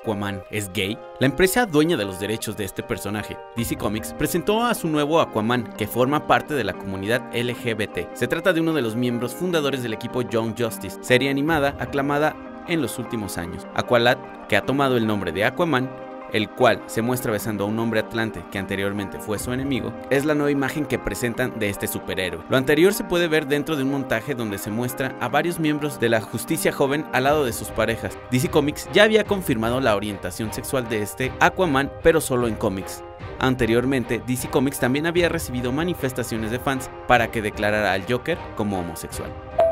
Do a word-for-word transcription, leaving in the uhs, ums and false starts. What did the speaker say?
Aquaman es gay? La empresa dueña de los derechos de este personaje, D C Comics, presentó a su nuevo Aquaman, que forma parte de la comunidad L G B T. Se trata de uno de los miembros fundadores del equipo Young Justice, serie animada aclamada en los últimos años. Aqualad, que ha tomado el nombre de Aquaman, el cual se muestra besando a un hombre atlante que anteriormente fue su enemigo, es la nueva imagen que presentan de este superhéroe. Lo anterior se puede ver dentro de un montaje donde se muestra a varios miembros de la Justicia Joven al lado de sus parejas. D C Comics ya había confirmado la orientación sexual de este Aquaman, pero solo en cómics. Anteriormente, D C Comics también había recibido manifestaciones de fans para que declarara al Joker como homosexual.